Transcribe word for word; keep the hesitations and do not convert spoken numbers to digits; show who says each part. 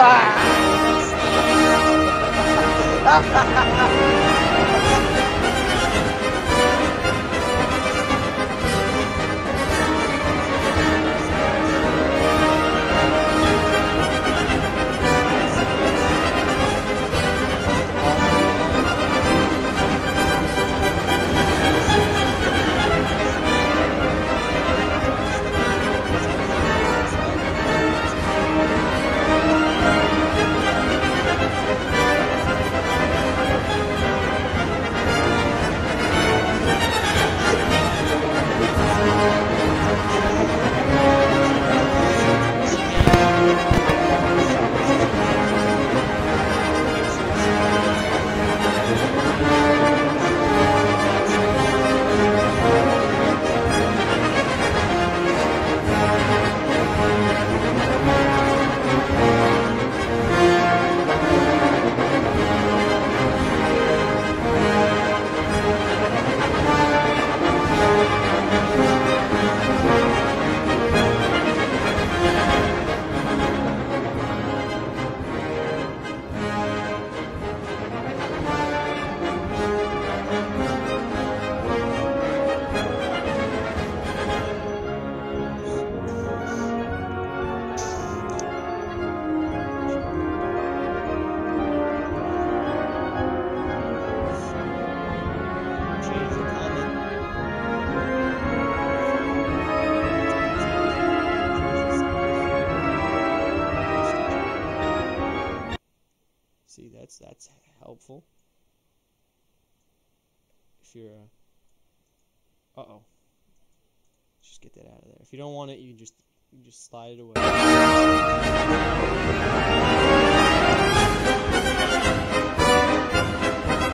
Speaker 1: See, that's that's helpful. If you're, uh, uh oh, just get that out of there. If you don't want it, you can just you can just slide it away.